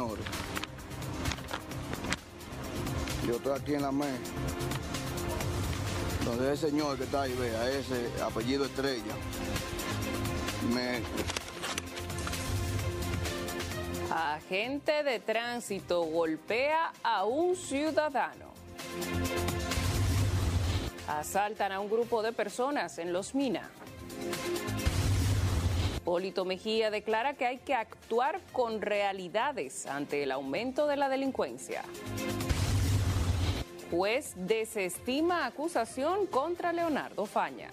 señores. Yo estoy aquí en la mesa, donde ese señor que está ahí, vea, ese apellido Estrella, Agente de tránsito golpea a un ciudadano. Asaltan a un grupo de personas en Los Mina. Hipólito Mejía declara que hay que actuar con realidades ante el aumento de la delincuencia. Juez desestima acusación contra Leonardo Faña.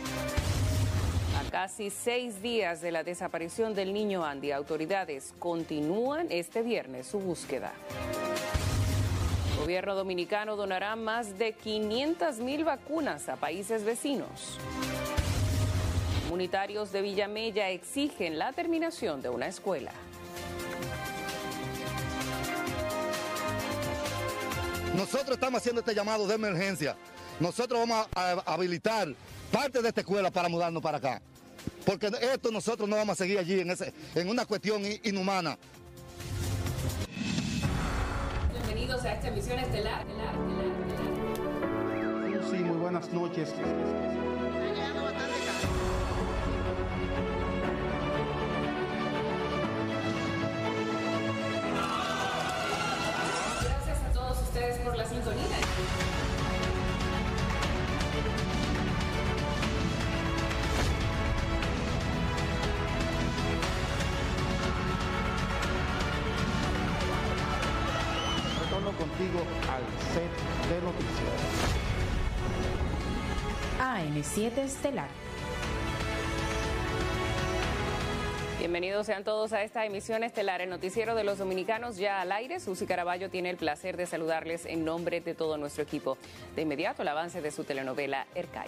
A casi 6 días de la desaparición del niño Andy, autoridades continúan este viernes su búsqueda. El gobierno dominicano donará más de 500,000 vacunas a países vecinos. Comunitarios de Villamella exigen la terminación de una escuela. Nosotros estamos haciendo este llamado de emergencia. Nosotros vamos a habilitar parte de esta escuela para mudarnos para acá. Porque esto nosotros no vamos a seguir allí en una cuestión inhumana. Bienvenidos a esta emisión estelar. Sí, muy buenas noches. Por la sintonía. Retorno contigo al set de noticias. AM7 Estelar. Bienvenidos sean todos a esta emisión estelar, el noticiero de los dominicanos ya al aire. Susi Caraballo tiene el placer de saludarles en nombre de todo nuestro equipo. De inmediato el avance de su telenovela Ercay.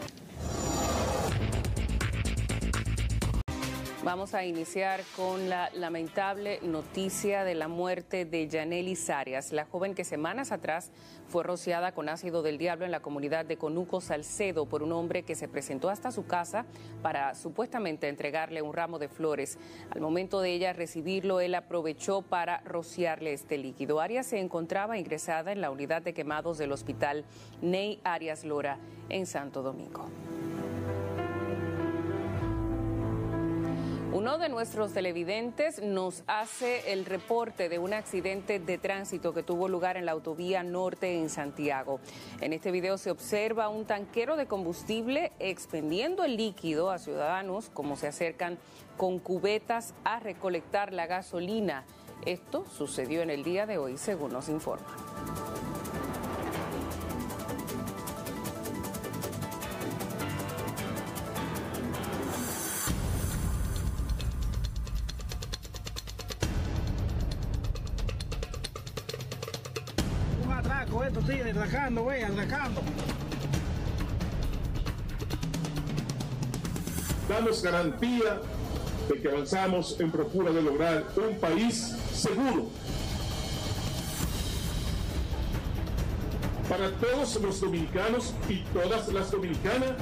Vamos a iniciar con la lamentable noticia de la muerte de Yanelis Arias, la joven que semanas atrás fue rociada con ácido del diablo en la comunidad de Conuco, Salcedo, por un hombre que se presentó hasta su casa para supuestamente entregarle un ramo de flores. Al momento de ella recibirlo, él aprovechó para rociarle este líquido. Arias se encontraba ingresada en la unidad de quemados del hospital Ney Arias Lora en Santo Domingo. Uno de nuestros televidentes nos hace el reporte de un accidente de tránsito que tuvo lugar en la autovía norte en Santiago. En este video se observa un tanquero de combustible expendiendo el líquido a ciudadanos como se acercan con cubetas a recolectar la gasolina. Esto sucedió en el día de hoy, según nos informa. Estos tigres atracando, güey, atracando. Damos garantía de que avanzamos en procura de lograr un país seguro para todos los dominicanos y todas las dominicanas.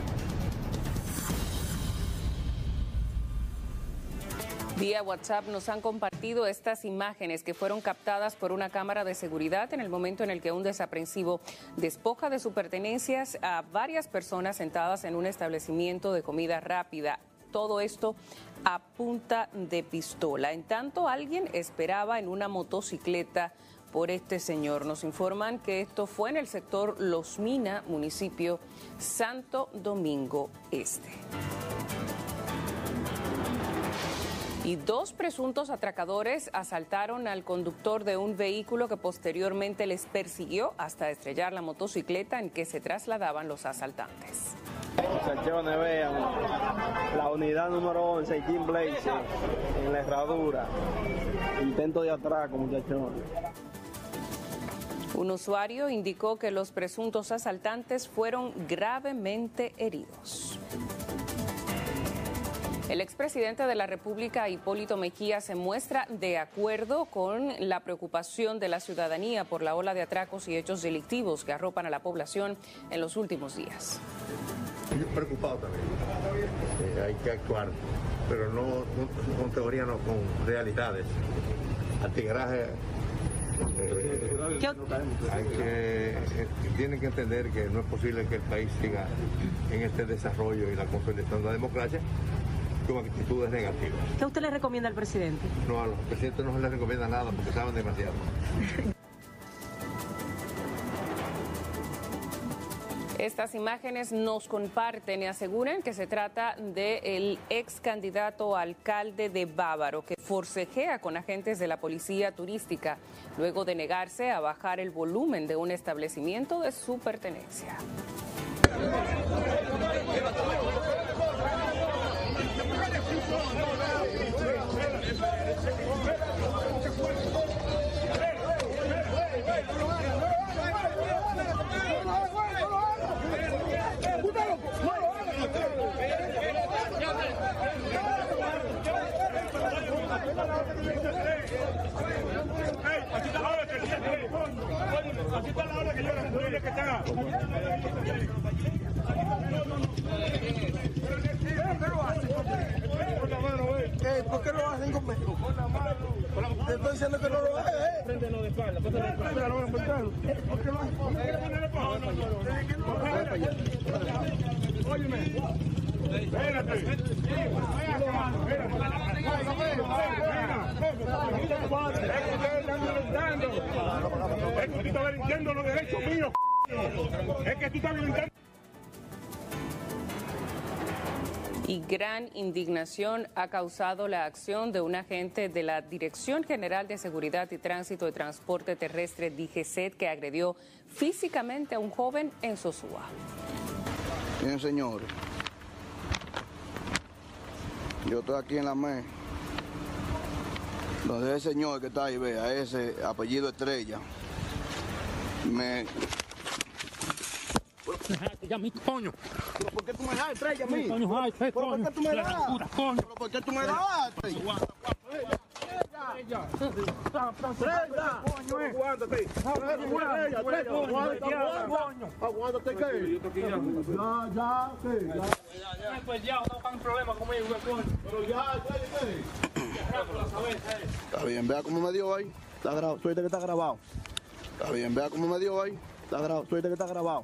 Vía WhatsApp nos han compartido estas imágenes que fueron captadas por una cámara de seguridad en el momento en el que un desaprensivo despoja de sus pertenencias a varias personas sentadas en un establecimiento de comida rápida. Todo esto a punta de pistola. En tanto, alguien esperaba en una motocicleta por este señor. Nos informan que esto fue en el sector Los Mina, municipio Santo Domingo Este. Y 2 presuntos atracadores asaltaron al conductor de un vehículo que posteriormente les persiguió hasta estrellar la motocicleta en que se trasladaban los asaltantes. Muchachones, vean la unidad número 11, Jim Blazer, en la herradura. Intento de atraco, muchachones. Un usuario indicó que los presuntos asaltantes fueron gravemente heridos. El expresidente de la República, Hipólito Mejía, se muestra de acuerdo con la preocupación de la ciudadanía por la ola de atracos y hechos delictivos que arropan a la población en los últimos días. Estoy preocupado también. Hay que actuar, pero no con teoría, no con realidades. atigraje. Tienen que entender que no es posible que el país siga en este desarrollo y la consolidación de la democracia con actitudes negativas. ¿Qué usted le recomienda al presidente? No, a los presidentes no se les recomienda nada porque saben demasiado. Estas imágenes nos comparten y aseguran que se trata del ex candidato a alcalde de Bávaro, que forcejea con agentes de la policía turística luego de negarse a bajar el volumen de un establecimiento de su pertenencia. ¿Por qué lo hacen conmigo? Te estoy diciendo que no lo hagas, Préndelo de espalda, ¿Por qué lo hacen? Óyeme. Espérate. Es que tú estás violentando los derechos míos. Es que tú estás violentando. Y gran indignación ha causado la acción de un agente de la Dirección General de Seguridad y Tránsito y Transporte Terrestre, DGCET, que agredió físicamente a un joven en Sosúa. Bien, señores. Yo estoy aquí en la MES, donde ese señor que está ahí, vea, ese apellido Estrella, Ya, mi coño. ¿Pero por qué tú me das, Estrella, a mí? Coño, ¿Pero por qué tú me das? Coño. ¿Pero por qué tú me das, Estrella? Aguántate. Aguántate, ¿qué? Ya. Pues ya, no tengo problema conmigo, coño. Pero ya, está bien, vea cómo me dio ahí. Está grabado, suerte que está grabado. Está bien, vea cómo me dio ahí. Está grabado, suerte que está grabado.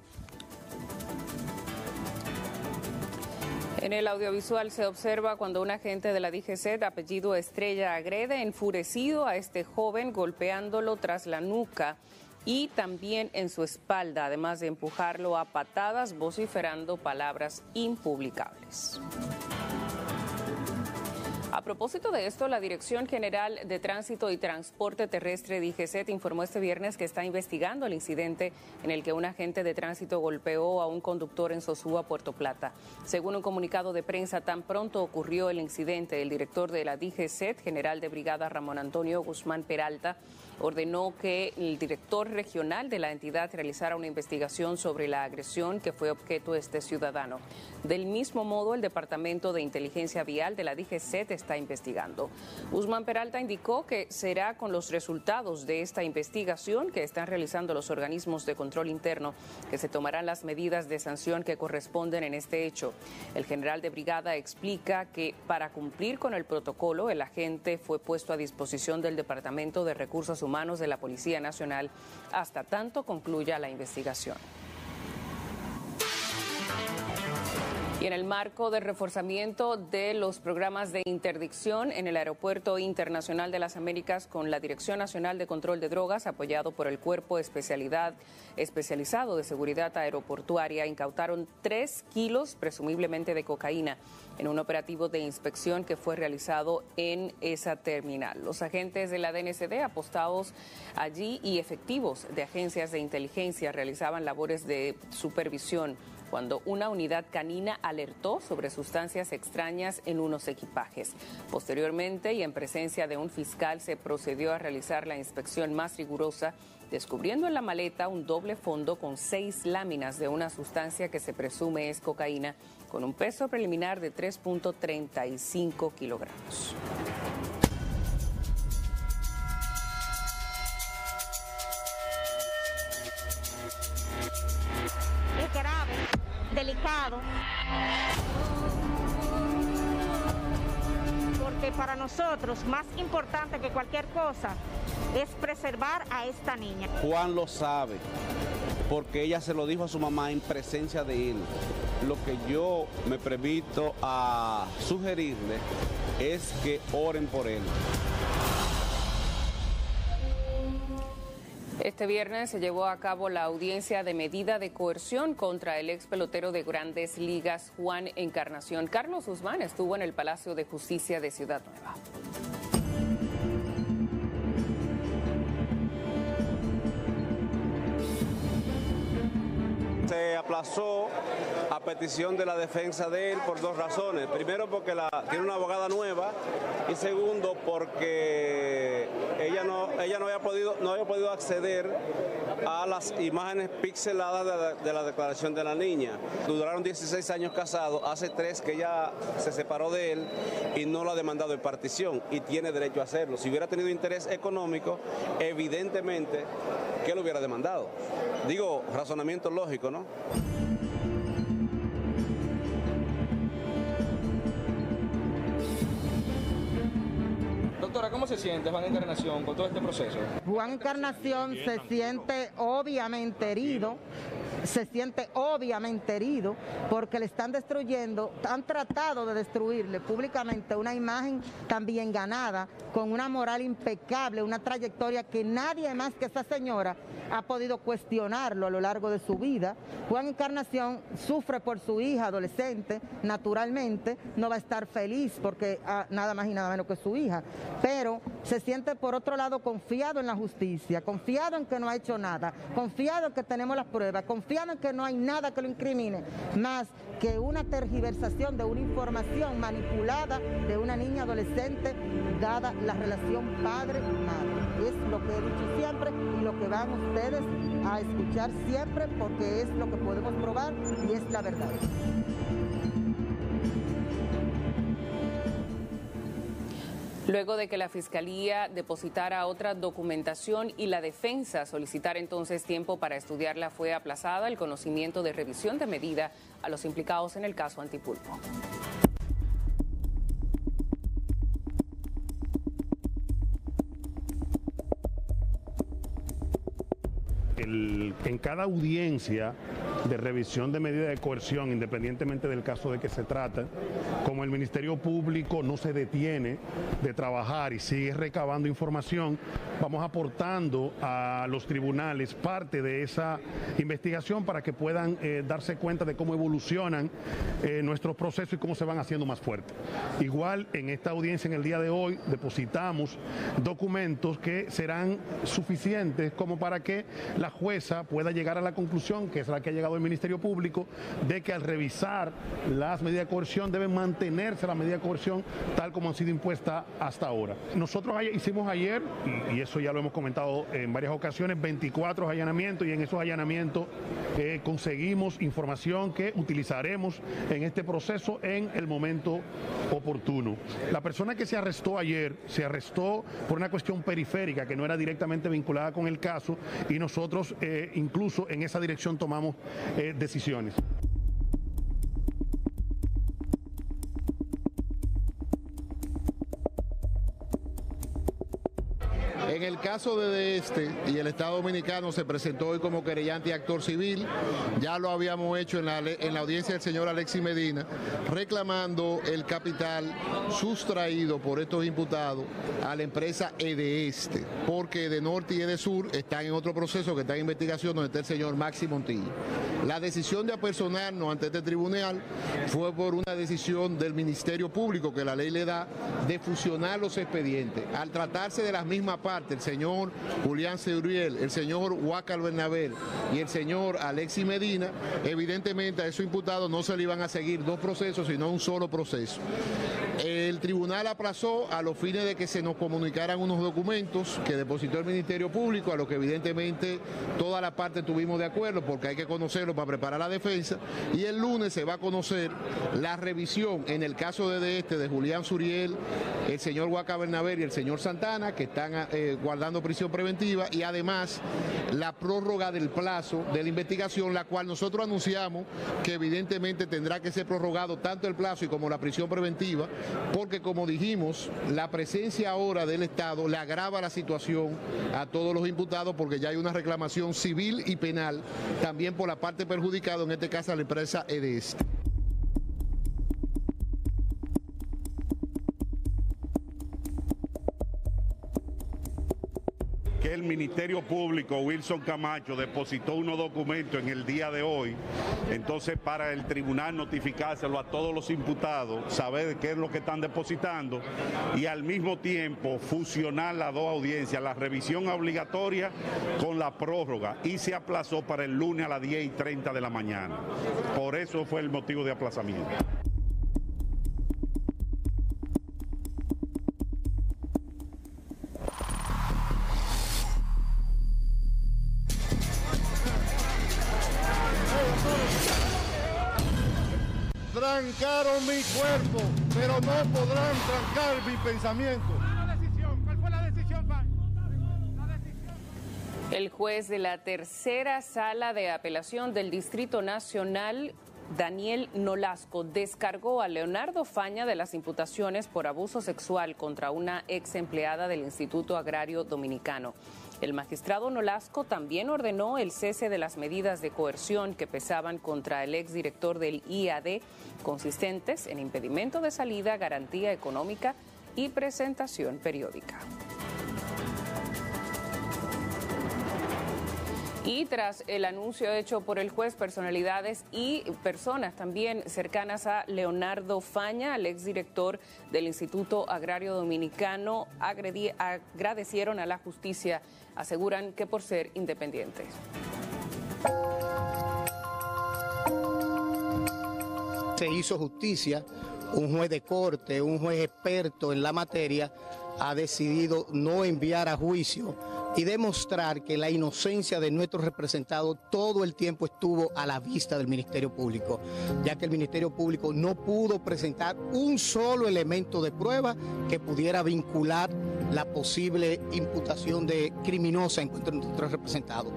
En el audiovisual se observa cuando un agente de la DGCET, apellido Estrella, agrede enfurecido a este joven, golpeándolo tras la nuca y también en su espalda, además de empujarlo a patadas, vociferando palabras impublicables. A propósito de esto, la Dirección General de Tránsito y Transporte Terrestre, DGCET, informó este viernes que está investigando el incidente en el que un agente de tránsito golpeó a un conductor en Sosúa, Puerto Plata. Según un comunicado de prensa, tan pronto ocurrió el incidente, el director de la DGCET, general de brigada Ramón Antonio Guzmán Peralta, ordenó que el director regional de la entidad realizara una investigación sobre la agresión que fue objeto de este ciudadano. Del mismo modo, el Departamento de Inteligencia Vial de la DGCET está investigando. Guzmán Peralta indicó que será con los resultados de esta investigación que están realizando los organismos de control interno que se tomarán las medidas de sanción que corresponden en este hecho. El general de brigada explica que para cumplir con el protocolo, el agente fue puesto a disposición del Departamento de Recursos Humanos de la Policía Nacional hasta tanto concluya la investigación. Y en el marco del reforzamiento de los programas de interdicción en el Aeropuerto Internacional de las Américas con la Dirección Nacional de Control de Drogas, apoyado por el Cuerpo Especializado de Seguridad Aeroportuaria, incautaron 3 kilos presumiblemente de cocaína en un operativo de inspección que fue realizado en esa terminal. Los agentes de la DNCD apostados allí y efectivos de agencias de inteligencia realizaban labores de supervisión cuando una unidad canina alertó sobre sustancias extrañas en unos equipajes. Posteriormente, y en presencia de un fiscal, se procedió a realizar la inspección más rigurosa, descubriendo en la maleta un doble fondo con 6 láminas de una sustancia que se presume es cocaína, con un peso preliminar de 3.35 kilogramos. Es grave, delicado, porque que para nosotros, más importante que cualquier cosa, es preservar a esta niña. Juan lo sabe, porque ella se lo dijo a su mamá en presencia de él. Lo que yo me permito a sugerirle es que oren por él. Este viernes se llevó a cabo la audiencia de medida de coerción contra el ex pelotero de Grandes Ligas, Juan Encarnación. Carlos Guzmán estuvo en el Palacio de Justicia de Ciudad Nueva. Se aplazó a petición de la defensa de él por dos razones. Primero, porque tiene una abogada nueva, y segundo, porque ella no había podido acceder a las imágenes pixeladas de la declaración de la niña. Duraron 16 años casados, hace 3 que ella se separó de él y no lo ha demandado en partición, y tiene derecho a hacerlo. Si hubiera tenido interés económico, evidentemente que lo hubiera demandado. Digo, razonamiento lógico, ¿no? Doctora, ¿cómo se siente Juan Encarnación con todo este proceso? Juan Encarnación se siente obviamente herido, porque le están destruyendo, han tratado de destruirle públicamente una imagen también ganada, con una moral impecable, una trayectoria que nadie más que esa señora ha podido cuestionarlo a lo largo de su vida. Juan Encarnación sufre por su hija adolescente, naturalmente, no va a estar feliz porque nada más y nada menos que su hija, pero se siente por otro lado confiado en la justicia, confiado en que no ha hecho nada, confiado en que tenemos las pruebas, confiado en que no hay nada que lo incrimine, más que una tergiversación de una información manipulada de una niña adolescente, dada la relación padre-madre. Es lo que he dicho siempre y lo que van ustedes a escuchar siempre, porque es lo que podemos probar y es la verdad. Luego de que la Fiscalía depositara otra documentación y la defensa solicitara entonces tiempo para estudiarla, fue aplazada el conocimiento de revisión de medida a los implicados en el caso Antipulpo. En cada audiencia de revisión de medida de coerción, independientemente del caso de que se trata, como el Ministerio Público no se detiene de trabajar y sigue recabando información, vamos aportando a los tribunales parte de esa investigación para que puedan darse cuenta de cómo evolucionan nuestros procesos y cómo se van haciendo más fuertes. Igual en esta audiencia en el día de hoy depositamos documentos que serán suficientes como para que la jueza pueda llegar a la conclusión, que es la que ha llegado el Ministerio Público, de que al revisar las medidas de coerción deben mantenerse las medidas de coerción tal como han sido impuestas hasta ahora. Nosotros hicimos ayer, y eso ya lo hemos comentado en varias ocasiones, 24 allanamientos, y en esos allanamientos conseguimos información que utilizaremos en este proceso en el momento oportuno. La persona que se arrestó ayer se arrestó por una cuestión periférica que no era directamente vinculada con el caso, y nosotros incluso en esa dirección tomamos decisiones. En el caso de este y el Estado Dominicano se presentó hoy como querellante y actor civil. Ya lo habíamos hecho en la audiencia del señor Alexis Medina, reclamando el capital sustraído por estos imputados a la empresa Edeeste, porque Edenorte y Edesur están en otro proceso que está en investigación, donde está el señor Maxi Montillo. La decisión de apersonarnos ante este tribunal fue por una decisión del Ministerio Público que la ley le da de fusionar los expedientes. Al tratarse de las mismas partes, el señor Julián Cebriel, el señor Huácar Bernabé y el señor Alexis Medina, evidentemente a esos imputados no se le iban a seguir dos procesos, sino un solo proceso. El tribunal aplazó a los fines de que se nos comunicaran unos documentos que depositó el Ministerio Público, a lo que evidentemente toda la parte tuvimos de acuerdo, porque hay que conocerlo para preparar la defensa, y el lunes se va a conocer la revisión en el caso de Julián Suriel, el señor Huácar Bernabé y el señor Santana, que están guardando prisión preventiva, y además la prórroga del plazo de la investigación, la cual nosotros anunciamos que evidentemente tendrá que ser prorrogado tanto el plazo y como la prisión preventiva, porque como dijimos, la presencia ahora del Estado le agrava la situación a todos los imputados, porque ya hay una reclamación civil y penal también por la parte perjudicada, en este caso a la empresa EDES. Que el Ministerio Público, Wilson Camacho, depositó unos documentos en el día de hoy, entonces para el tribunal notificárselo a todos los imputados, saber qué es lo que están depositando y al mismo tiempo fusionar las dos audiencias, la revisión obligatoria con la prórroga, y se aplazó para el lunes a las 10:30 de la mañana. Por eso fue el motivo de aplazamiento. Trancaron mi cuerpo, pero no podrán trancar mi pensamiento. ¿Cuál fue la decisión, Pan? El juez de la tercera sala de apelación del Distrito Nacional, Daniel Nolasco, descargó a Leonardo Faña de las imputaciones por abuso sexual contra una ex empleada del Instituto Agrario Dominicano. El magistrado Nolasco también ordenó el cese de las medidas de coerción que pesaban contra el exdirector del IAD, consistentes en impedimento de salida, garantía económica y presentación periódica. Y tras el anuncio hecho por el juez, personalidades y personas también cercanas a Leonardo Faña, el exdirector del Instituto Agrario Dominicano, agradecieron a la justicia, aseguran que por ser independientes. Se hizo justicia, un juez de corte, un juez experto en la materia, ha decidido no enviar a juicio y demostrar que la inocencia de nuestro representado todo el tiempo estuvo a la vista del Ministerio Público, ya que el Ministerio Público no pudo presentar un solo elemento de prueba que pudiera vincular la posible imputación de criminosa en contra de nuestro representado.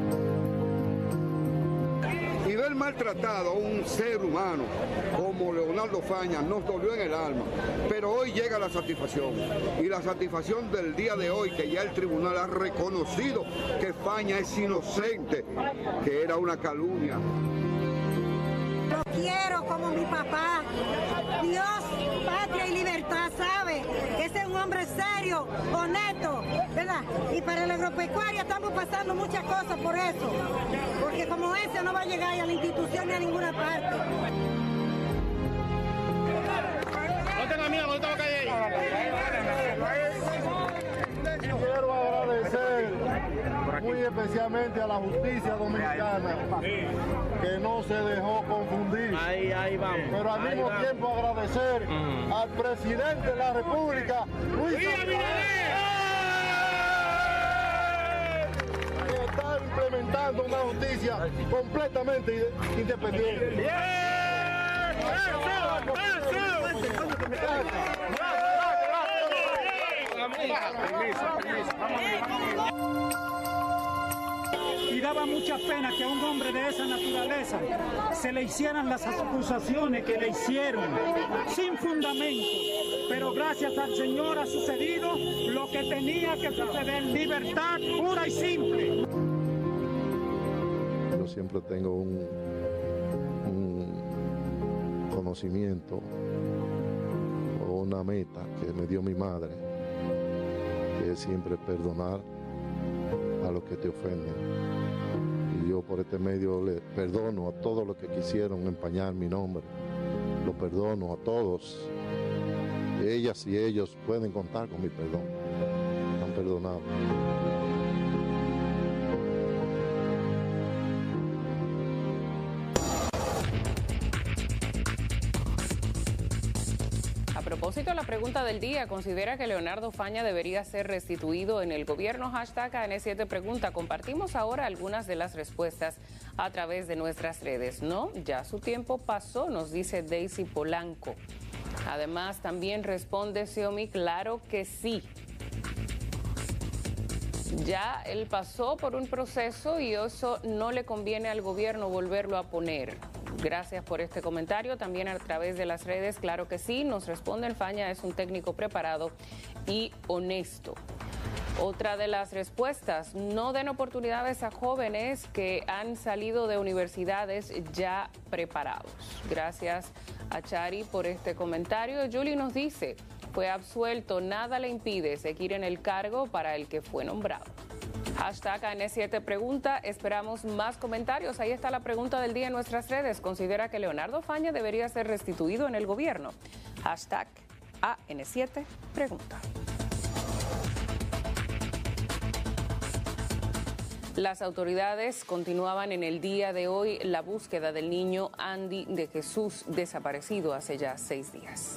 Y ver maltratado a un ser humano como Leonardo Faña nos dolió en el alma, pero hoy llega la satisfacción, y la satisfacción del día de hoy, que ya el tribunal ha reconocido que Faña es inocente, que era una calumnia. Lo quiero como mi papá. Dios, patria y libertad, sabe que ese es un hombre serio, honesto, ¿verdad? Y para el agropecuario estamos pasando muchas cosas por eso, porque como ese no va a llegar a la institución ni a ninguna parte. No tenga miedo, no tengo que ir. Quiero agradecer muy especialmente a la justicia dominicana, que no se dejó confundir. Ahí vamos. Pero al mismo tiempo agradecer al presidente de la República, Luis Abinader, que está implementando una justicia completamente independiente. Y daba mucha pena que a un hombre de esa naturaleza se le hicieran las acusaciones que le hicieron, sin fundamento. Pero gracias al Señor ha sucedido lo que tenía que suceder, libertad pura y simple. Yo siempre tengo un conocimiento o una meta que me dio mi madre, que es siempre perdonar a los que te ofenden. Y yo por este medio le perdono a todos los que quisieron empañar mi nombre. Lo perdono a todos. Ellas y ellos pueden contar con mi perdón. Han perdonado. A propósito, la pregunta del día, ¿considera que Leonardo Faña debería ser restituido en el gobierno? Hashtag AN7 Pregunta. Compartimos ahora algunas de las respuestas a través de nuestras redes. No, ya su tiempo pasó, nos dice Daisy Polanco. Además, también responde Xiaomi, claro que sí. Ya él pasó por un proceso y eso no le conviene al gobierno volverlo a poner. Gracias por este comentario. También a través de las redes, claro que sí, nos responden. Faña es un técnico preparado y honesto. Otra de las respuestas, no den oportunidades a jóvenes que han salido de universidades ya preparados. Gracias a Chari por este comentario. Julie nos dice, fue absuelto, nada le impide seguir en el cargo para el que fue nombrado. Hashtag AN7 Pregunta, esperamos más comentarios. Ahí está la pregunta del día en nuestras redes. ¿Considera que Leonardo Faña debería ser restituido en el gobierno? Hashtag AN7 Pregunta. Las autoridades continuaban en el día de hoy la búsqueda del niño Andy de Jesús, desaparecido hace ya 6 días.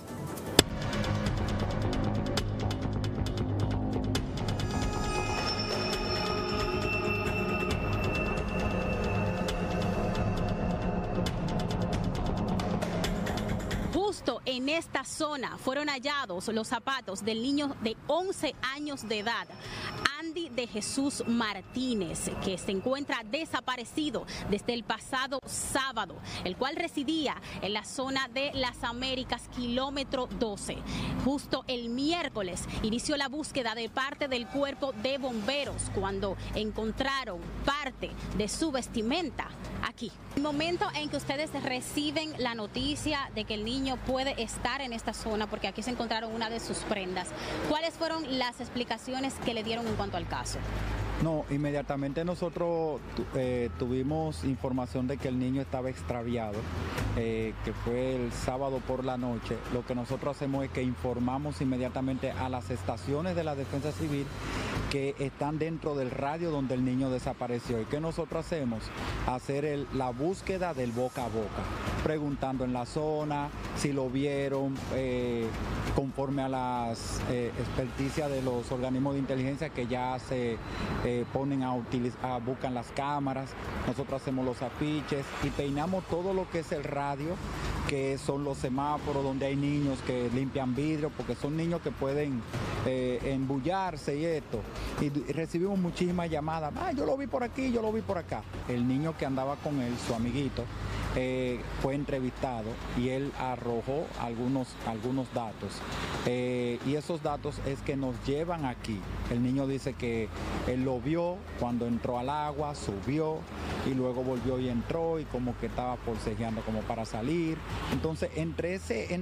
Justo en esta zona fueron hallados los zapatos del niño de 11 años de edad, Andy de Jesús Martínez, que se encuentra desaparecido desde el pasado sábado, el cual residía en la zona de Las Américas, kilómetro 12. Justo el miércoles inició la búsqueda de parte del cuerpo de bomberos cuando encontraron parte de su vestimenta aquí. El momento en que ustedes reciben la noticia de que el niño puede estar en esta zona, porque aquí se encontraron una de sus prendas, ¿cuáles fueron las explicaciones que le dieron en cuanto al caso? No, inmediatamente nosotros tuvimos información de que el niño estaba extraviado, que fue el sábado por la noche. Lo que nosotros hacemos es que informamos inmediatamente a las estaciones de la Defensa Civil que están dentro del radio donde el niño desapareció. ¿Y qué nosotros hacemos? Hacer la búsqueda del boca a boca, preguntando en la zona si lo vieron, conforme a las experticias de los organismos de inteligencia que ya se ponen buscan las cámaras. Nosotros hacemos los afiches y peinamos todo lo que es el radio, que son los semáforos donde hay niños que limpian vidrio, porque son niños que pueden embullarse y esto. Y recibimos muchísimas llamadas, yo lo vi por aquí, yo lo vi por acá. El niño que andaba con él, su amiguito, fue entrevistado y él arrojó algunos datos. Y esos datos es que nos llevan aquí. El niño dice que él lo vio cuando entró al agua, subió y luego volvió y entró y como que estaba forcejeando como para salir. Entonces, entre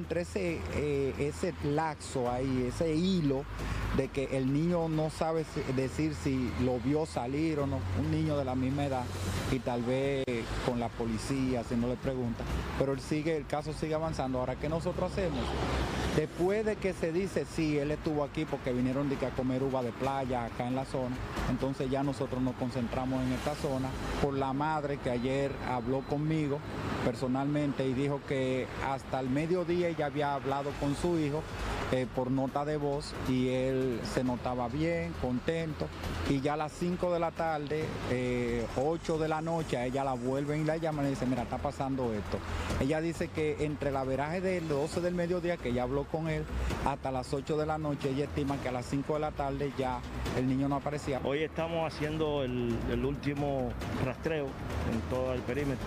ese laxo ahí, ese hilo de que el niño no sabe decir si lo vio salir o no, un niño de la misma edad, y tal vez con la policía, si no le pregunta, pero el caso sigue avanzando. Ahora, ¿qué nosotros hacemos? Después de que se dice, sí, él estuvo aquí porque vinieron a comer uva de playa acá en la zona, entonces ya nosotros nos concentramos en esta zona por la madre que ayer habló conmigo personalmente y dijo que hasta el mediodía ella había hablado con su hijo por nota de voz y él se notaba bien, contento, y ya a las 5 de la tarde, 8 de la noche, a ella la vuelven y la llaman y dicen, mira, está pasando esto. Ella dice que entre el averaje del 12 del mediodía, que ella habló con él, hasta las 8 de la noche, ella estima que a las 5 de la tarde ya el niño no aparecía. Hoy estamos haciendo el último rastreo en todo el perímetro.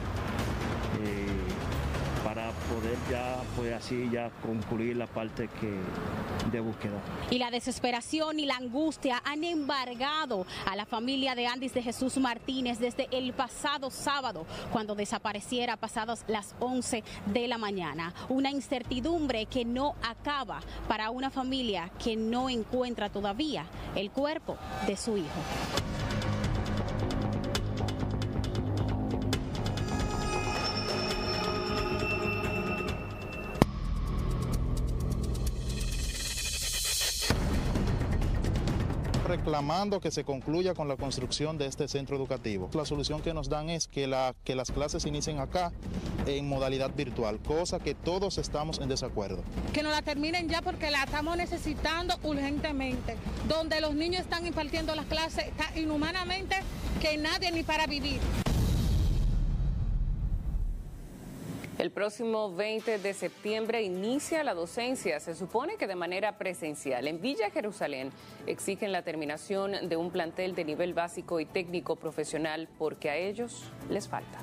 Para poder ya, pues así ya concluir la parte de búsqueda. Y la desesperación y la angustia han embargado a la familia de Andy de Jesús Martínez desde el pasado sábado, cuando desapareciera pasadas las 11 de la mañana. Una incertidumbre que no acaba para una familia que no encuentra todavía el cuerpo de su hijo. Reclamando que se concluya con la construcción de este centro educativo. La solución que nos dan es que las clases inicien acá en modalidad virtual, cosa que todos estamos en desacuerdo. Que nos la terminen ya porque la estamos necesitando urgentemente. Donde los niños están impartiendo las clases está inhumanamente que nadie ni para vivir. El próximo 20 de septiembre inicia la docencia, se supone que de manera presencial. En Villa Jerusalén exigen la terminación de un plantel de nivel básico y técnico profesional porque a ellos les falta.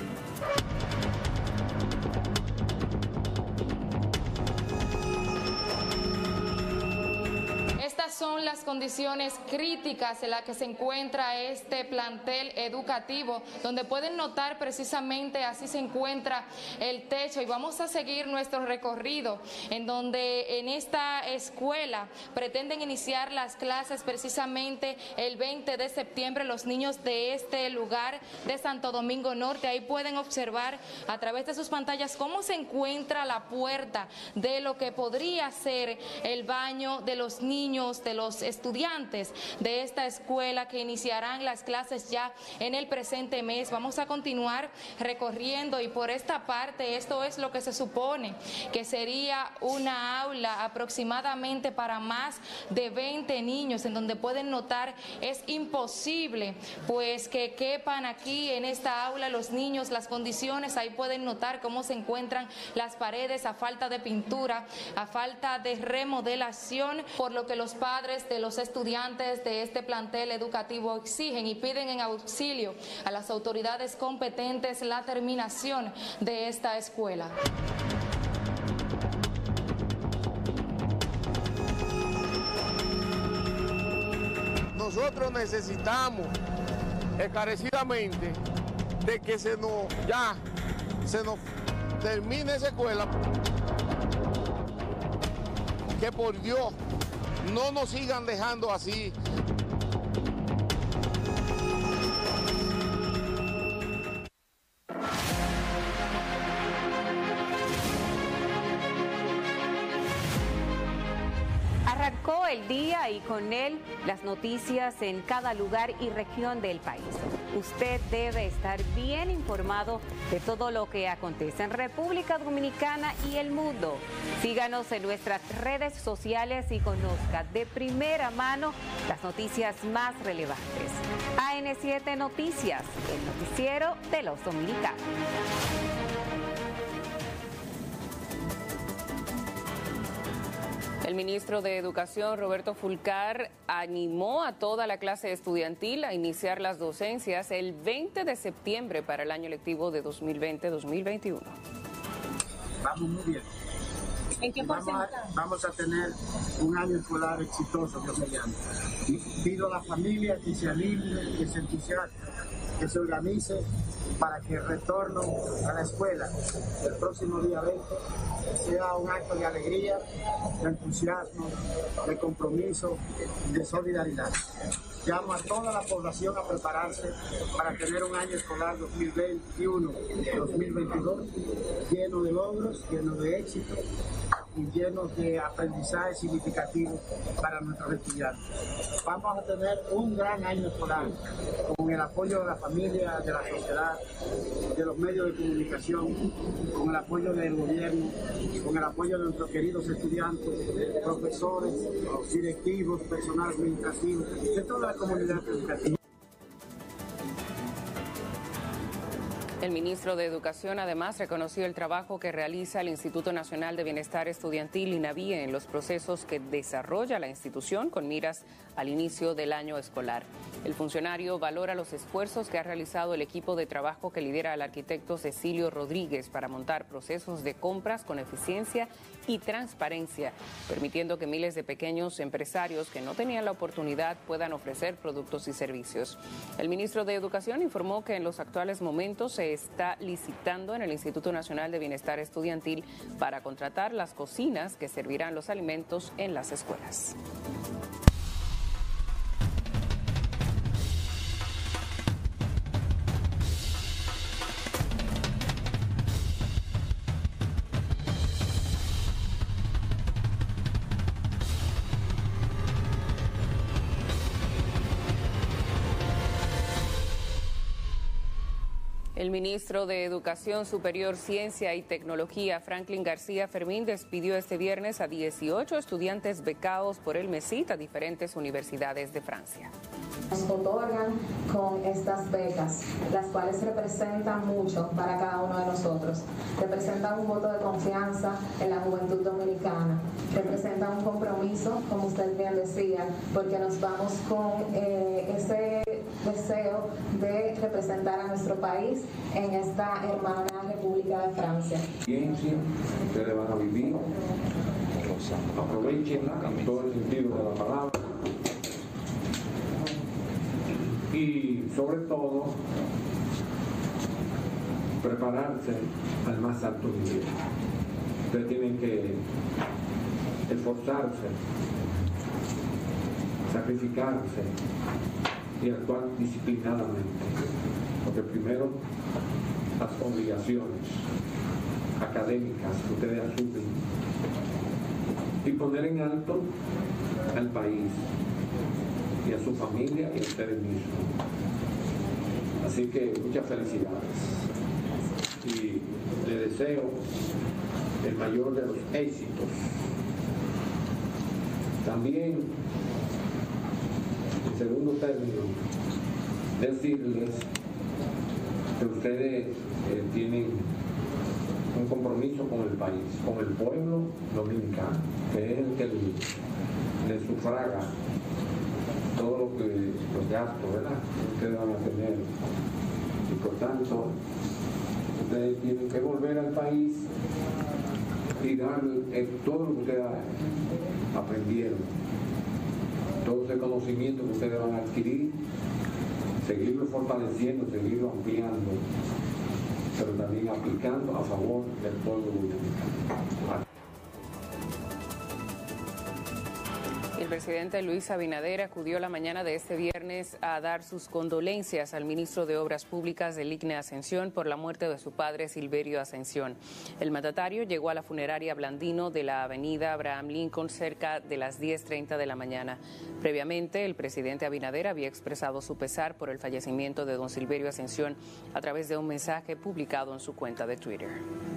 Estas son las condiciones críticas en las que se encuentra este plantel educativo, donde pueden notar precisamente así se encuentra el techo, y vamos a seguir nuestro recorrido en donde en esta escuela pretenden iniciar las clases precisamente el 20 de septiembre los niños de este lugar de Santo Domingo Norte. Ahí pueden observar a través de sus pantallas cómo se encuentra la puerta de lo que podría ser el baño de los niños, de los estudiantes de esta escuela que iniciarán las clases ya en el presente mes. Vamos a continuar recorriendo y por esta parte esto es lo que se supone que sería una aula aproximadamente para más de 20 niños, en donde pueden notar es imposible pues que quepan aquí en esta aula los niños, las condiciones, ahí pueden notar cómo se encuentran las paredes a falta de pintura, a falta de remodelación, por lo que los padres de los estudiantes de este plantel educativo exigen y piden en auxilio a las autoridades competentes la terminación de esta escuela. Nosotros necesitamos encarecidamente de que se nos termine esa escuela, que por Dios no nos sigan dejando así. Arrancó el día y con él las noticias en cada lugar y región del país. Usted debe estar bien informado de todo lo que acontece en República Dominicana y el mundo. Síganos en nuestras redes sociales y conozca de primera mano las noticias más relevantes. AN7 Noticias, el noticiero de los dominicanos. El ministro de Educación, Roberto Fulcar, animó a toda la clase estudiantil a iniciar las docencias el 20 de septiembre para el año lectivo de 2020-2021. Vamos muy bien. ¿En qué porcentaje? Vamos a tener un año escolar exitoso, Dios mediante. Y pido a la familia que se anime, que se entusiasme, que se organice para que el retorno a la escuela el próximo día 20 sea un acto de alegría, de entusiasmo, de compromiso, de solidaridad. Llamo a toda la población a prepararse para tener un año escolar 2021-2022 lleno de logros, lleno de éxito y lleno de aprendizaje significativo para nuestros estudiantes. Vamos a tener un gran año escolar con el apoyo de la familia, de la sociedad, de los medios de comunicación, con el apoyo del gobierno, con el apoyo de nuestros queridos estudiantes, profesores, directivos, personal administrativo, de toda la comunidad educativa. El ministro de Educación además reconoció el trabajo que realiza el Instituto Nacional de Bienestar Estudiantil, INABIE, en los procesos que desarrolla la institución con miras al inicio del año escolar. El funcionario valora los esfuerzos que ha realizado el equipo de trabajo que lidera el arquitecto Cecilio Rodríguez para montar procesos de compras con eficiencia y transparencia, permitiendo que miles de pequeños empresarios que no tenían la oportunidad puedan ofrecer productos y servicios. El ministro de Educación informó que en los actuales momentos se está licitando en el Instituto Nacional de Bienestar Estudiantil para contratar las cocinas que servirán los alimentos en las escuelas. El ministro de Educación Superior, Ciencia y Tecnología, Franklin García Fermín, despidió este viernes a 18 estudiantes becados por el MESIT a diferentes universidades de Francia. Nos otorgan con estas becas, las cuales representan mucho para cada uno de nosotros. Representan un voto de confianza en la juventud dominicana, representan un compromiso, como usted bien decía, porque nos vamos con ese deseo de representar a nuestro país en esta hermana República de Francia. Experiencia, ustedes van a vivir, aprovechenla en todo el sentido de la palabra. Y sobre todo, prepararse al más alto nivel. Ustedes tienen que esforzarse, sacrificarse y actuar disciplinadamente. Porque primero, las obligaciones académicas que ustedes asumen y poner en alto al país y a su familia y a ustedes mismos. Así que muchas felicidades y le deseo el mayor de los éxitos. También, en segundo término, decirles que ustedes tienen un compromiso con el país, con el pueblo dominicano, que es el que le sufraga todo los gastos, ¿verdad?, que ustedes van a tener. Y por tanto, ustedes tienen que volver al país y dar todo lo que ustedes aprendieron, todo ese conocimiento que ustedes van a adquirir, seguirlo fortaleciendo, seguirlo ampliando, pero también aplicando a favor del pueblo dominicano. El presidente Luis Abinader acudió la mañana de este viernes a dar sus condolencias al ministro de Obras Públicas del ICNE Ascensión por la muerte de su padre Silverio Ascensión. El mandatario llegó a la funeraria Blandino de la avenida Abraham Lincoln cerca de las 10:30 de la mañana. Previamente, el presidente Abinader había expresado su pesar por el fallecimiento de don Silverio Ascensión a través de un mensaje publicado en su cuenta de Twitter.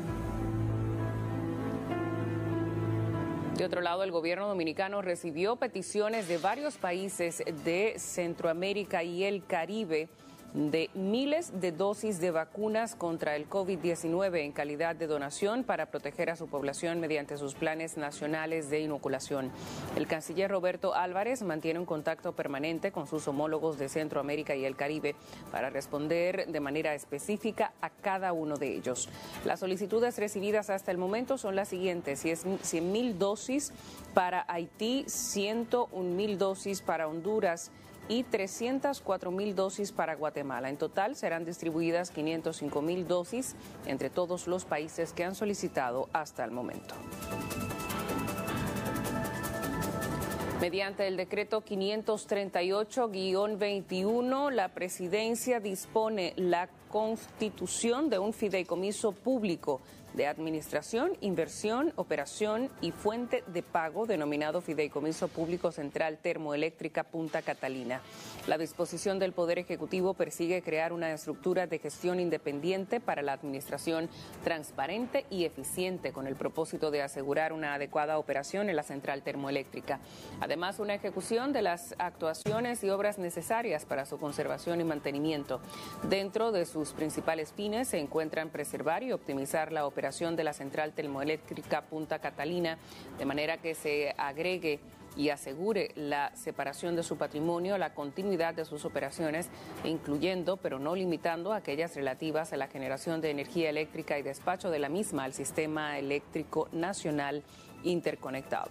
De otro lado, el gobierno dominicano recibió peticiones de varios países de Centroamérica y el Caribe de miles de dosis de vacunas contra el COVID-19 en calidad de donación para proteger a su población mediante sus planes nacionales de inoculación. El canciller Roberto Álvarez mantiene un contacto permanente con sus homólogos de Centroamérica y el Caribe para responder de manera específica a cada uno de ellos. Las solicitudes recibidas hasta el momento son las siguientes: 100,000 dosis para Haití, 101,000 dosis para Honduras y 304,000 dosis para Guatemala. En total serán distribuidas 505,000 dosis entre todos los países que han solicitado hasta el momento. Mediante el decreto 538-21, la presidencia dispone la constitución de un fideicomiso público de administración, inversión, operación y fuente de pago denominado Fideicomiso Público Central Termoeléctrica Punta Catalina. La disposición del Poder Ejecutivo persigue crear una estructura de gestión independiente para la administración transparente y eficiente con el propósito de asegurar una adecuada operación en la central termoeléctrica. Además, una ejecución de las actuaciones y obras necesarias para su conservación y mantenimiento. Dentro de sus principales fines se encuentran preservar y optimizar la operación de la central termoeléctrica Punta Catalina, de manera que se agregue y asegure la separación de su patrimonio, la continuidad de sus operaciones, incluyendo, pero no limitando, aquellas relativas a la generación de energía eléctrica y despacho de la misma al sistema eléctrico nacional interconectado.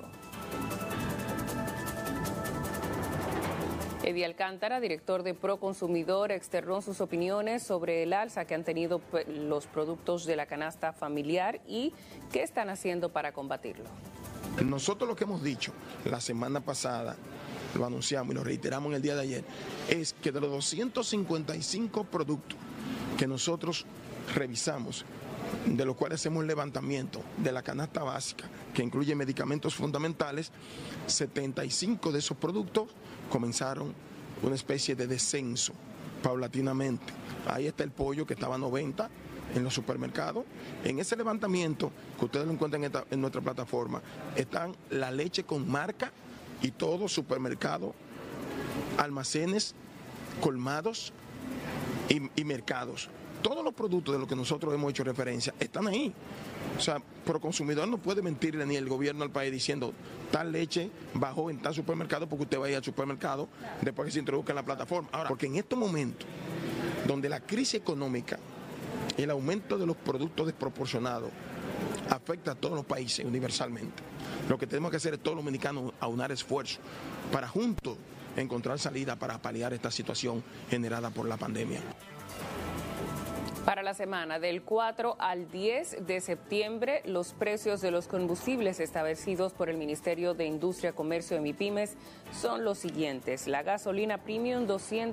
Eddie Alcántara, director de Proconsumidor, externó sus opiniones sobre el alza que han tenido los productos de la canasta familiar y qué están haciendo para combatirlo. Nosotros lo que hemos dicho la semana pasada, lo anunciamos y lo reiteramos en el día de ayer, es que de los 255 productos que nosotros revisamos, de los cuales hacemos el levantamiento de la canasta básica, que incluye medicamentos fundamentales, 75 de esos productos comenzaron una especie de descenso paulatinamente. Ahí está el pollo que estaba a 90 en los supermercados. En ese levantamiento, que ustedes lo encuentran en nuestra plataforma, están la leche con marca y todo, supermercado, almacenes, colmados y mercados. Todos los productos de los que nosotros hemos hecho referencia están ahí. O sea, pero el consumidor no puede mentirle ni el gobierno al país diciendo tal leche bajó en tal supermercado porque usted va a ir al supermercado después que se introduzca en la plataforma. Ahora, porque en estos momentos, donde la crisis económica y el aumento de los productos desproporcionados afecta a todos los países universalmente, lo que tenemos que hacer es todos los dominicanos aunar esfuerzos para juntos encontrar salida para paliar esta situación generada por la pandemia. Para la semana del 4 al 10 de septiembre, los precios de los combustibles establecidos por el Ministerio de Industria, Comercio y MIPYMES son los siguientes. La gasolina premium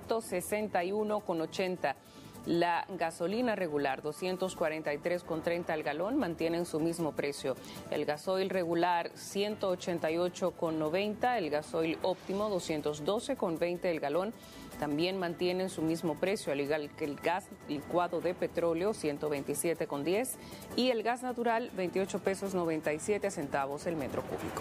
261,80. La gasolina regular 243,30 al galón mantienen su mismo precio. El gasoil regular 188,90, el gasoil óptimo 212,20 el galón también mantienen su mismo precio, al igual que el gas licuado de petróleo 127,10 y el gas natural 28 pesos 97 centavos el metro cúbico.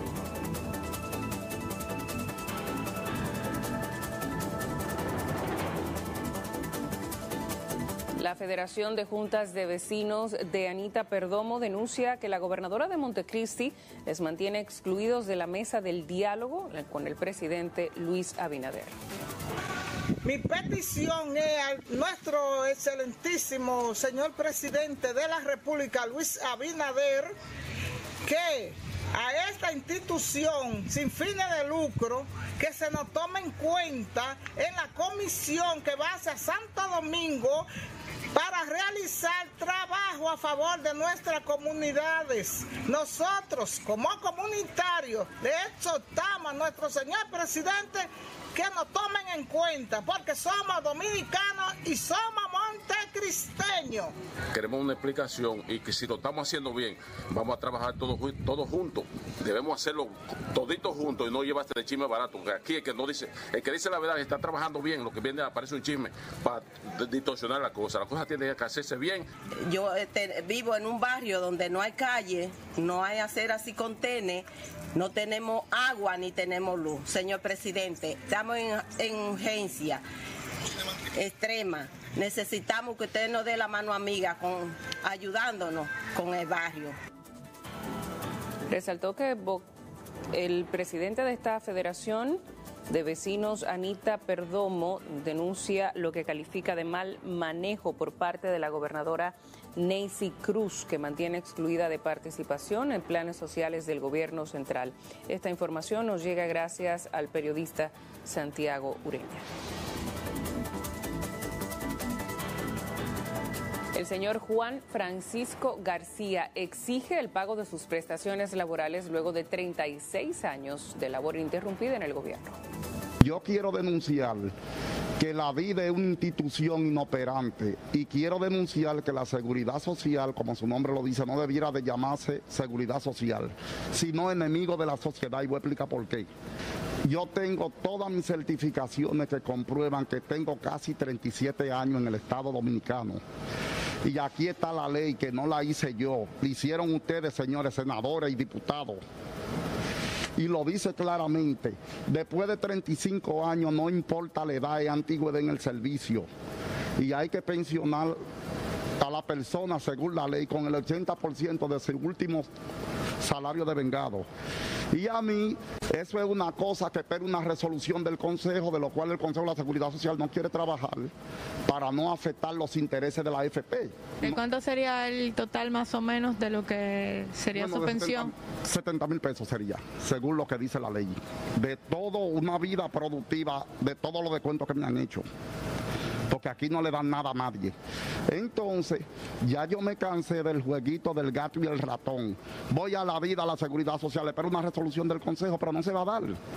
La Federación de Juntas de Vecinos de Anita Perdomo denuncia que la gobernadora de Montecristi les mantiene excluidos de la mesa del diálogo con el presidente Luis Abinader. Mi petición es a nuestro excelentísimo señor presidente de la República, Luis Abinader, que a esta institución sin fines de lucro, que se nos tome en cuenta en la comisión que va hacia Santo Domingo para realizar trabajo a favor de nuestras comunidades. Nosotros, como comunitarios, le exhortamos a nuestro señor presidente que nos tomen en cuenta, porque somos dominicanos y somos montecristeños. Queremos una explicación y que si lo estamos haciendo bien, vamos a trabajar todos juntos. Debemos hacerlo toditos juntos y no llevarse de chisme barato. Porque aquí el que dice la verdad está trabajando bien, lo que viene aparece un chisme para distorsionar la cosa. La cosa tiene que hacerse bien. Yo vivo en un barrio donde no hay calle, no hay aceras y contenes, no tenemos agua ni tenemos luz. Señor presidente, estamos en urgencia extrema. Necesitamos que usted nos dé la mano amiga ayudándonos con el barrio. Resaltó que el presidente de esta federación de vecinos, Anita Perdomo, denuncia lo que califica de mal manejo por parte de la gobernadora Neisy Cruz, que mantiene excluida de participación en planes sociales del gobierno central. Esta información nos llega gracias al periodista Santiago Ureña. El señor Juan Francisco García exige el pago de sus prestaciones laborales luego de 36 años de labor interrumpida en el gobierno. Yo quiero denunciar que la vida es una institución inoperante y quiero denunciar que la seguridad social, como su nombre lo dice, no debiera de llamarse seguridad social, sino enemigo de la sociedad, y voy a explicar por qué. Yo tengo todas mis certificaciones que comprueban que tengo casi 37 años en el Estado Dominicano. Y aquí está la ley, que no la hice yo, la hicieron ustedes, señores senadores y diputados. Y lo dice claramente, después de 35 años, no importa la edad, es antigüedad en el servicio. Y hay que pensionar a la persona según la ley con el 80% de su último salario de vengado. Y a mí, eso es una cosa que espera una resolución del Consejo, de lo cual el Consejo de la Seguridad Social no quiere trabajar para no afectar los intereses de la AFP. ¿De cuánto sería el total más o menos de lo que sería su pensión? 70,000 pesos sería, según lo que dice la ley. De todo una vida productiva, de todos los descuentos que me han hecho. Porque aquí no le dan nada a nadie. Entonces, ya yo me cansé del jueguito del gato y el ratón. Voy a la vida, a la seguridad social, espero una resolución del Consejo, pero no se va a dar.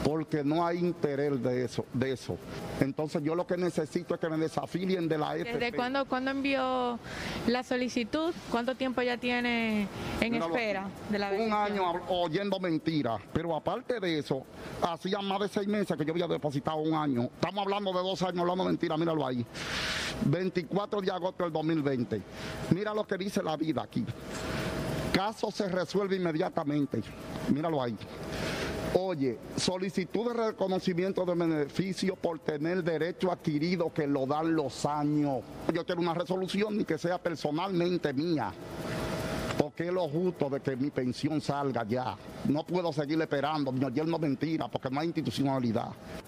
porque no hay interés de eso. Entonces yo lo que necesito es que me desafilien de la FP. ¿Desde cuándo envió la solicitud? ¿Cuánto tiempo ya tiene en espera de la bendición? Un año oyendo mentiras, pero aparte de eso, hacía más de 6 meses que yo había depositado un año. Estamos hablando de 2 años hablando mentiras, míralo ahí. 24 de agosto del 2020. Mira lo que dice la vida aquí. Caso se resuelve inmediatamente. Míralo ahí. Oye, solicitud de reconocimiento de beneficio por tener derecho adquirido que lo dan los años. Yo quiero una resolución ni que sea personalmente mía, porque es lo justo de que mi pensión salga ya. No puedo seguir esperando, ni oyendo mentiras, porque no hay institucionalidad.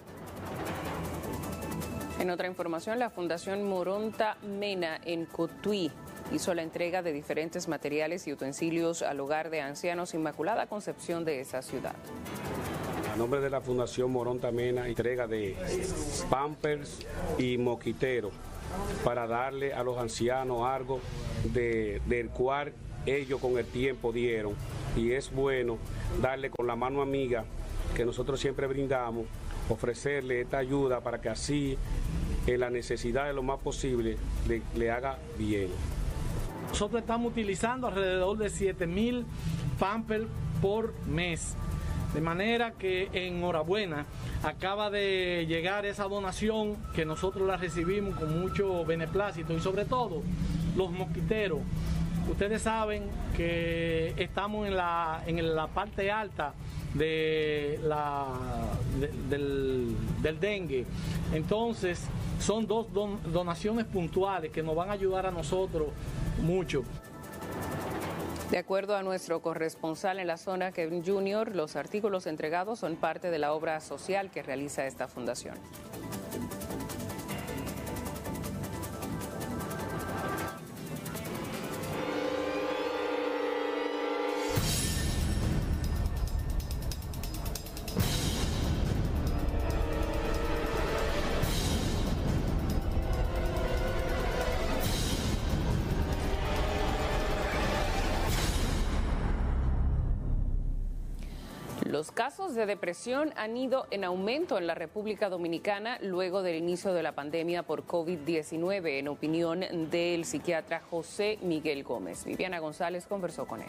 En otra información, la Fundación Moronta Mena en Cotuí hizo la entrega de diferentes materiales y utensilios al hogar de ancianos Inmaculada Concepción de esa ciudad. A nombre de la Fundación Moronta Mena, entrega de pampers y moquiteros para darle a los ancianos algo del cual ellos con el tiempo dieron. Y es bueno darle con la mano amiga que nosotros siempre brindamos, ofrecerle esta ayuda para que así, en la necesidad de lo más posible, le haga bien. Nosotros estamos utilizando alrededor de 7,000 pampers por mes. De manera que enhorabuena, acaba de llegar esa donación que nosotros la recibimos con mucho beneplácito y sobre todo los mosquiteros. Ustedes saben que estamos en la parte alta del dengue. Entonces son 2 donaciones puntuales que nos van a ayudar a nosotros mucho. De acuerdo a nuestro corresponsal en la zona, Kevin Jr., los artículos entregados son parte de la obra social que realiza esta fundación. Los casos de depresión han ido en aumento en la República Dominicana luego del inicio de la pandemia por COVID-19, en opinión del psiquiatra José Miguel Gómez. Viviana González conversó con él.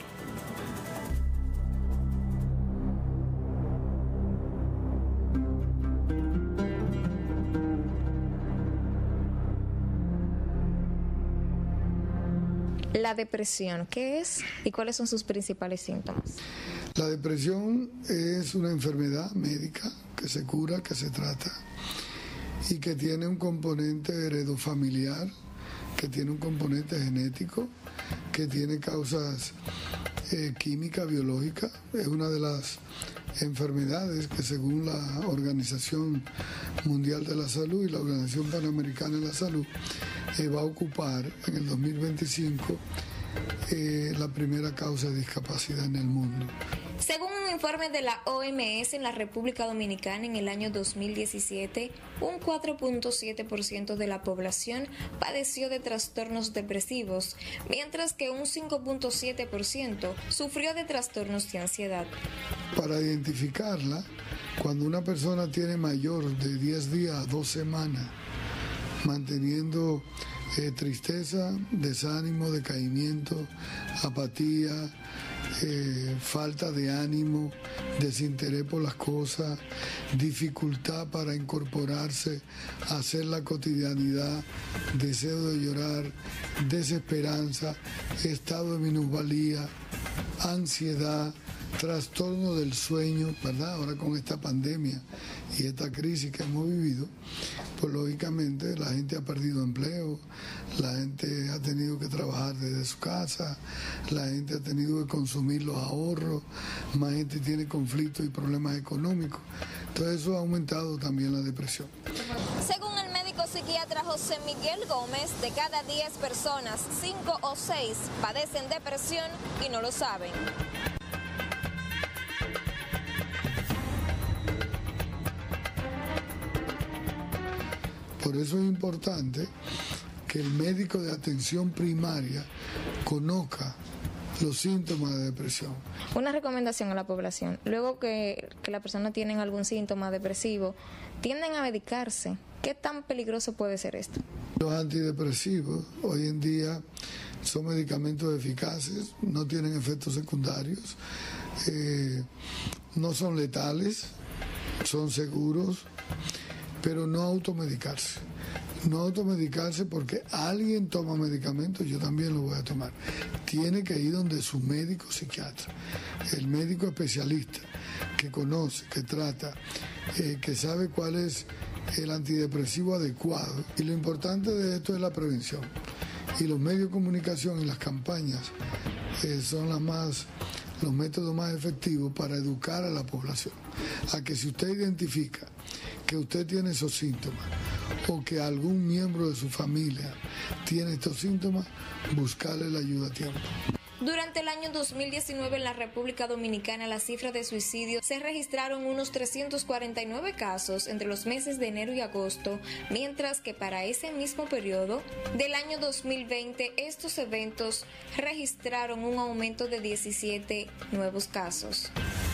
La depresión, ¿qué es y cuáles son sus principales síntomas? La depresión es una enfermedad médica que se cura, que se trata y que tiene un componente heredofamiliar, que tiene un componente genético, que tiene causas químicas, biológicas. Es una de las enfermedades que, según la Organización Mundial de la Salud y la Organización Panamericana de la Salud, va a ocupar en el 2025 la primera causa de discapacidad en el mundo. Según un informe de la OMS, en la República Dominicana en el año 2017, un 4.7% de la población padeció de trastornos depresivos, mientras que un 5.7% sufrió de trastornos de ansiedad. Para identificarla, cuando una persona tiene mayor de 10 días a 2 semanas, manteniendo tristeza, desánimo, decaimiento, apatía, falta de ánimo, desinterés por las cosas, dificultad para incorporarse, hacer la cotidianidad, deseo de llorar, desesperanza, estado de minusvalía, ansiedad, trastorno del sueño, ¿verdad? Ahora con esta pandemia y esta crisis que hemos vivido, pues lógicamente la gente ha perdido empleo, la gente ha tenido que trabajar desde su casa, la gente ha tenido que consumir los ahorros, más gente tiene conflictos y problemas económicos. Entonces eso ha aumentado también la depresión. Según el médico psiquiatra José Miguel Gómez, de cada 10 personas, 5 o 6 padecen depresión y no lo saben. Por eso es importante que el médico de atención primaria conozca los síntomas de depresión. Una recomendación a la población, luego que la persona tiene algún síntoma depresivo, tienden a medicarse. ¿Qué tan peligroso puede ser esto? Los antidepresivos hoy en día son medicamentos eficaces, no tienen efectos secundarios, no son letales, son seguros, pero no automedicarse. No automedicarse porque alguien toma medicamentos, yo también lo voy a tomar. Tiene que ir donde su médico psiquiatra, el médico especialista que conoce, que trata, que sabe cuál es el antidepresivo adecuado. Y lo importante de esto es la prevención. Y los medios de comunicación y las campañas son los métodos más efectivos para educar a la población. A que si usted identifica que usted tiene esos síntomas o que algún miembro de su familia tiene estos síntomas, buscarle la ayuda a tiempo. Durante el año 2019 en la República Dominicana la cifra de suicidios se registraron unos 349 casos entre los meses de enero y agosto, mientras que para ese mismo periodo del año 2020 estos eventos registraron un aumento de 17 nuevos casos.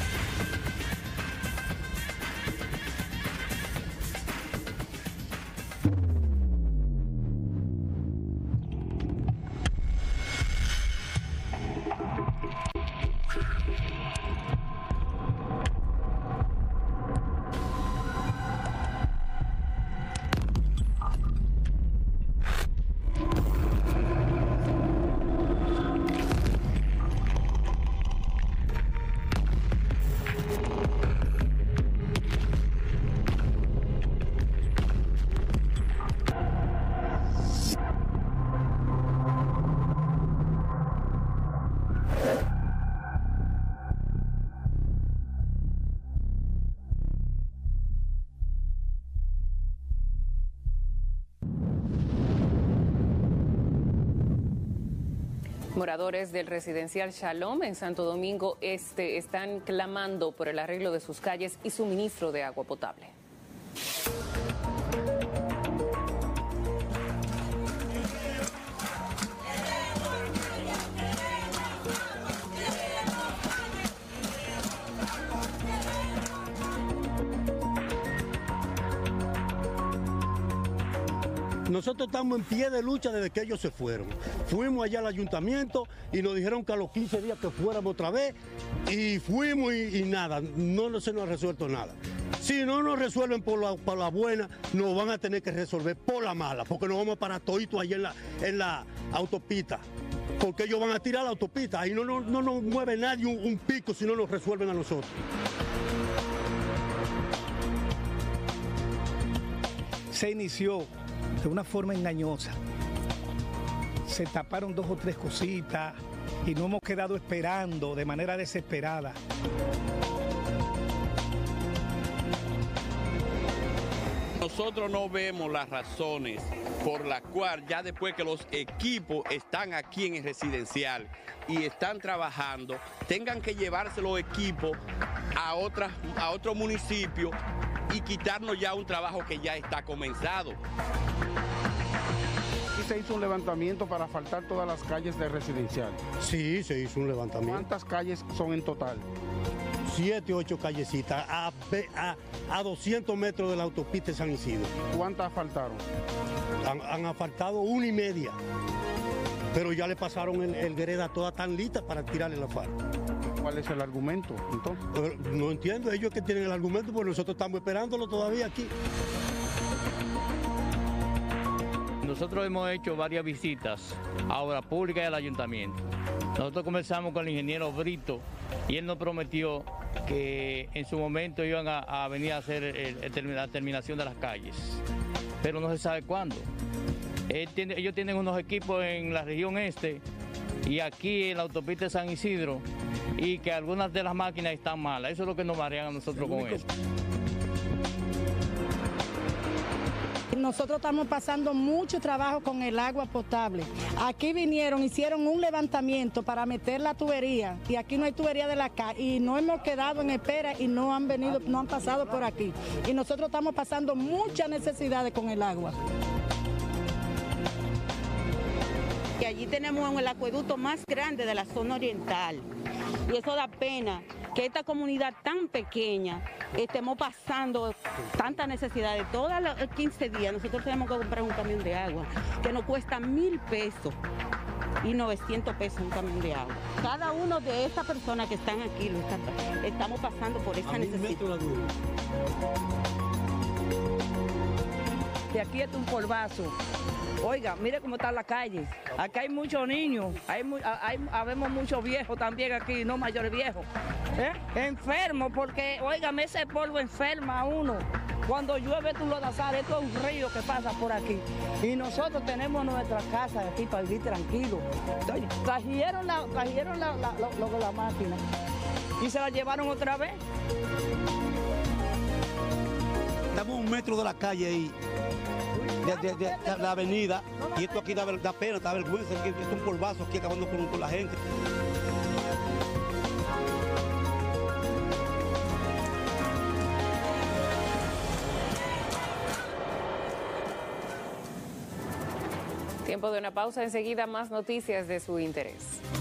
Moradores del residencial Shalom en Santo Domingo Este están clamando por el arreglo de sus calles y suministro de agua potable. Nosotros estamos en pie de lucha desde que ellos se fueron. Fuimos allá al ayuntamiento y nos dijeron que a los 15 días que fuéramos otra vez y fuimos y nada, no se nos ha resuelto nada. Si no nos resuelven por la buena, nos van a tener que resolver por la mala, porque nos vamos a parar todito allá en la autopista. Porque ellos van a tirar la autopista, ahí no nos mueve nadie un pico si no nos resuelven a nosotros. Se inició de una forma engañosa. Se taparon 2 o 3 cositas y nos hemos quedado esperando de manera desesperada. Nosotros no vemos las razones por las cuales ya después que los equipos están aquí en el residencial y están trabajando, tengan que llevarse los equipos a otro municipio y quitarnos ya un trabajo que ya está comenzado. ¿Y se hizo un levantamiento para asfaltar todas las calles del residencial? Sí, se hizo un levantamiento. ¿Cuántas calles son en total? 7 o 8 callecitas a 200 metros de la autopista de San Isidro. ¿Cuántas asfaltaron? Han asfaltado 1,5, pero ya le pasaron el vereda toda tan lista para tirarle la asfalto. ¿Cuál es el argumento entonces? No entiendo, ellos que tienen el argumento, pues nosotros estamos esperándolo todavía aquí. Nosotros hemos hecho varias visitas a obra pública y al ayuntamiento. Nosotros conversamos con el ingeniero Brito y él nos prometió que en su momento iban a venir a hacer la terminación de las calles, pero no se sabe cuándo. Ellos tienen unos equipos en la región este y aquí en la autopista de San Isidro, y que algunas de las máquinas están malas. Eso es lo que nos marean a nosotros con eso. Nosotros estamos pasando mucho trabajo con el agua potable. Aquí vinieron, hicieron un levantamiento para meter la tubería y aquí no hay tubería de la calle y no hemos quedado en espera y no han venido, no han pasado por aquí. Y nosotros estamos pasando muchas necesidades con el agua. allí tenemos el acueducto más grande de la zona oriental. Y eso da pena que esta comunidad tan pequeña estemos pasando tanta necesidad. De todos los 15 días nosotros tenemos que comprar un camión de agua que nos cuesta 1.000 pesos y 900 pesos un camión de agua. Cada uno de estas personas que están aquí estamos pasando por esa necesidad. De aquí es un polvazo. Oiga, mire cómo está la calle. Aquí hay muchos niños, habemos muchos viejos también aquí, no mayores viejos. Enfermos, porque, óigame, ese polvo enferma a uno. Cuando llueve tú lo das, esto es un río que pasa por aquí. Y nosotros tenemos nuestra casa aquí para vivir tranquilos. Trajeron la máquina y se la llevaron otra vez. Estamos a 1 metro de la calle ahí, de la avenida, y esto aquí da pena, da vergüenza, esto es un polvazo aquí acabando con la gente. Tiempo de una pausa, enseguida más noticias de su interés.